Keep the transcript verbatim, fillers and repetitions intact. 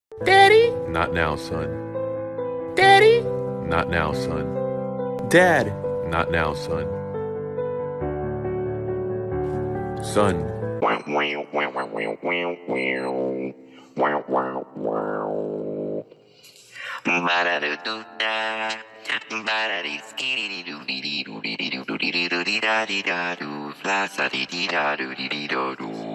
Daddy? Not now, son. Daddy? Not now, son. Dad? Not now, son. Son. Wow, wow, wow, wow, wow, wow, wow. Wow, wow, wow. Ba-da-do-do-da. Ba-da-dee-skee-dee-dee-doo-dee-dee-doo-dee-dee-doo-dee-dee-doo-dee-da-dee-da-doo. Fla-sa-dee-dee-da-doo-dee-dee-do-doo.